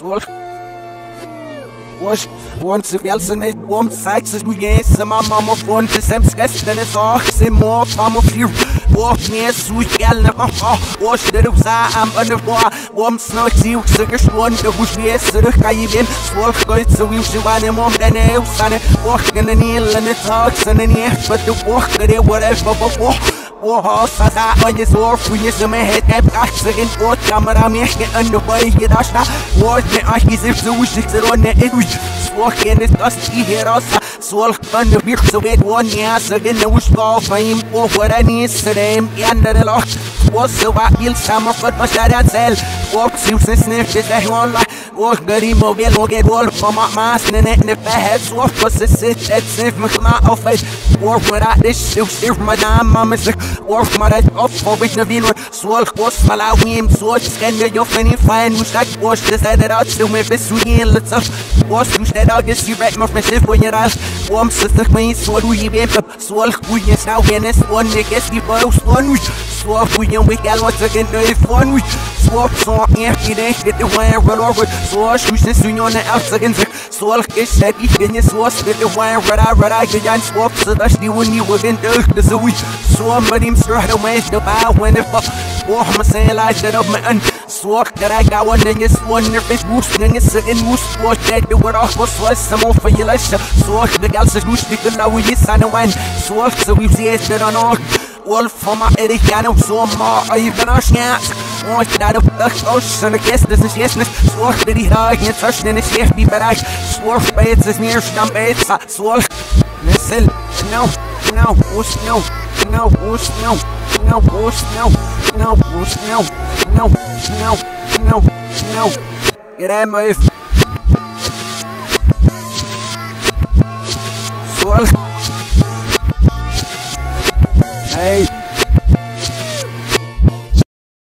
Was once if Yelson it won't sex as we get some mama phone to some stress than it's all some more from of you. Walk me as we get wash the I'm under warm snow you sugar one the bush yes to the Caribbean swallow going so we should want him on the nails and walk in the kneel and the talks and the near but the walk there whatever before. Oh, Sasa, on your sword, for you, some head, and accident, or camera, make it underway, get us now. What the Akis if the wish is on the edge. Walk in this dusty here, also. Swallow on the beer, so it 1 year, so then the wish ball fame, or what I need, so them, end of the lock. Was so I feel summer, but my dad sell. Walk, seems to sniff this, I won't lie. Walk, good immobile, or get wall from my mask, and it never had swap, was a sit, that's sniff, my off it. Walk without this, still, madame, mama's. Work my head up for which the vino swallow was allow him so scan your funny fine which like wash the side out to me this we let's up was you said out this you right my friendship when you're out warm sister queen so we be up swallow we is now when it's one guess the boys one we swap we can what's again the fun we swap so every day get the wire run over so you just on the outside so I'll get that if you swap get the wire right can swap so that's the one you wouldn't do this a week so I'm straight away the bow when it fuck. Oh, I'm saying like that up my un. Swap that I got one and it's one if it's boosting it's in moose. Watch that the word off was some more for you. Let's swap the gals is loose. The good now we is on the wine. Swap so we see it on all. Wolf from my Eddie Cannon, so more even our chance. Oh, that of the ocean, I guess this is yes. Swap that he hug and touched in his safety, but I swap beds is near stump beds. Swap. Listen, no, whoosh, no. No, whoosh, no, whoosh, no, whoosh, no. Get out, move.